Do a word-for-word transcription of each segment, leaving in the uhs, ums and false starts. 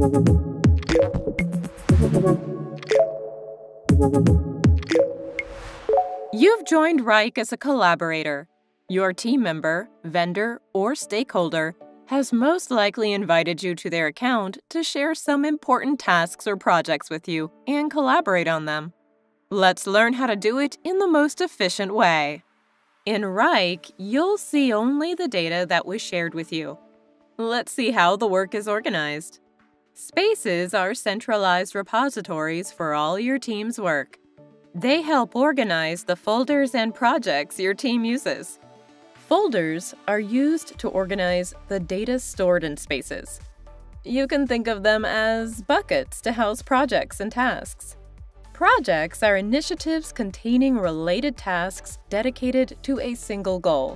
You've joined Wrike as a collaborator. Your team member, vendor, or stakeholder has most likely invited you to their account to share some important tasks or projects with you and collaborate on them. Let's learn how to do it in the most efficient way. In Wrike, you'll see only the data that was shared with you. Let's see how the work is organized. Spaces are centralized repositories for all your team's work. They help organize the folders and projects your team uses. Folders are used to organize the data stored in spaces. You can think of them as buckets to house projects and tasks. Projects are initiatives containing related tasks dedicated to a single goal.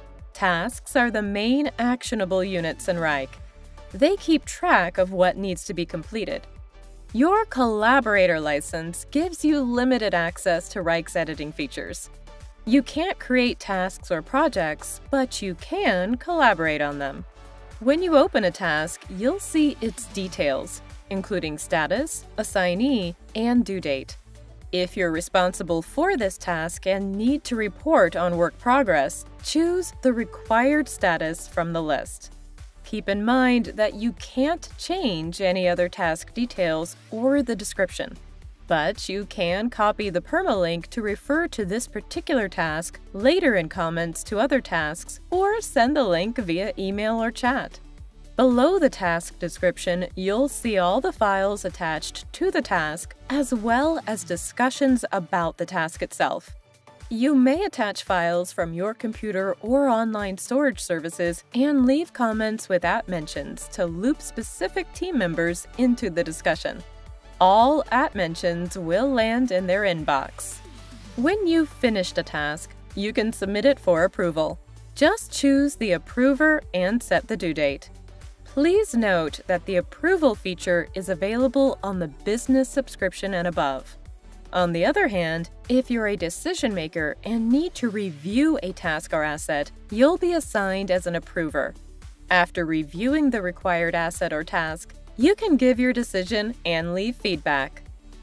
Tasks are the main actionable units in Wrike. They keep track of what needs to be completed. Your collaborator license gives you limited access to Wrike's editing features. You can't create tasks or projects, but you can collaborate on them. When you open a task, you'll see its details, including status, assignee, and due date. If you're responsible for this task and need to report on work progress, choose the required status from the list. Keep in mind that you can't change any other task details or the description, but you can copy the permalink to refer to this particular task later in comments to other tasks or send the link via email or chat. Below the task description, you'll see all the files attached to the task as well as discussions about the task itself. You may attach files from your computer or online storage services and leave comments with at mentions to loop specific team members into the discussion. All at mentions will land in their inbox. When you've finished a task, you can submit it for approval. Just choose the approver and set the due date. Please note that the approval feature is available on the business subscription and above. On the other hand, if you're a decision maker and need to review a task or asset, you'll be assigned as an approver. After reviewing the required asset or task, you can give your decision and leave feedback.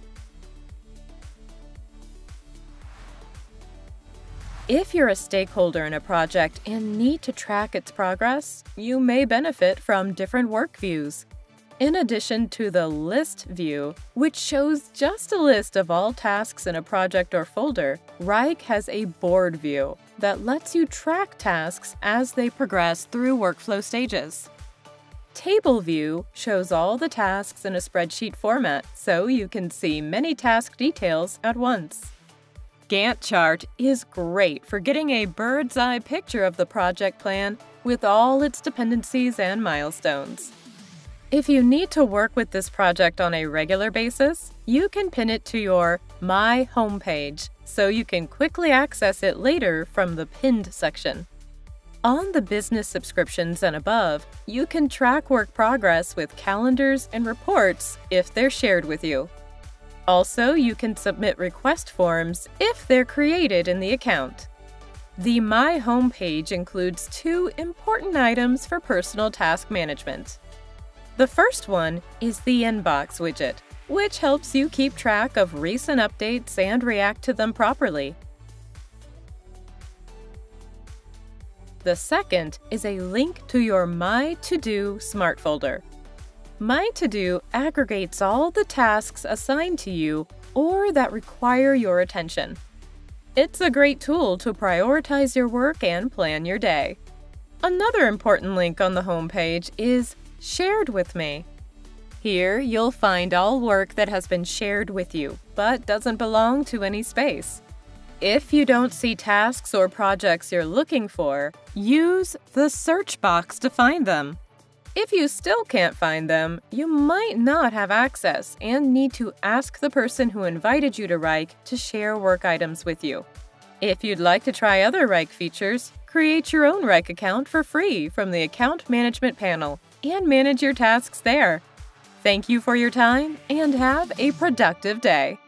If you're a stakeholder in a project and need to track its progress, you may benefit from different work views. In addition to the List view, which shows just a list of all tasks in a project or folder, Wrike has a Board view that lets you track tasks as they progress through workflow stages. Table view shows all the tasks in a spreadsheet format, so you can see many task details at once. Gantt chart is great for getting a bird's eye picture of the project plan with all its dependencies and milestones. If you need to work with this project on a regular basis, you can pin it to your My homepage so you can quickly access it later from the Pinned section. On the business subscriptions and above, you can track work progress with calendars and reports if they're shared with you. Also, you can submit request forms if they're created in the account. The My homepage includes two important items for personal task management. The first one is the Inbox widget, which helps you keep track of recent updates and react to them properly. The second is a link to your My To-Do Smart folder. My To-Do aggregates all the tasks assigned to you or that require your attention. It's a great tool to prioritize your work and plan your day. Another important link on the homepage is Shared with Me. Here, you'll find all work that has been shared with you, but doesn't belong to any space. If you don't see tasks or projects you're looking for, use the search box to find them. If you still can't find them, you might not have access and need to ask the person who invited you to Wrike to share work items with you. If you'd like to try other Wrike features, create your own Wrike account for free from the Account Management panel and manage your tasks there. Thank you for your time and have a productive day.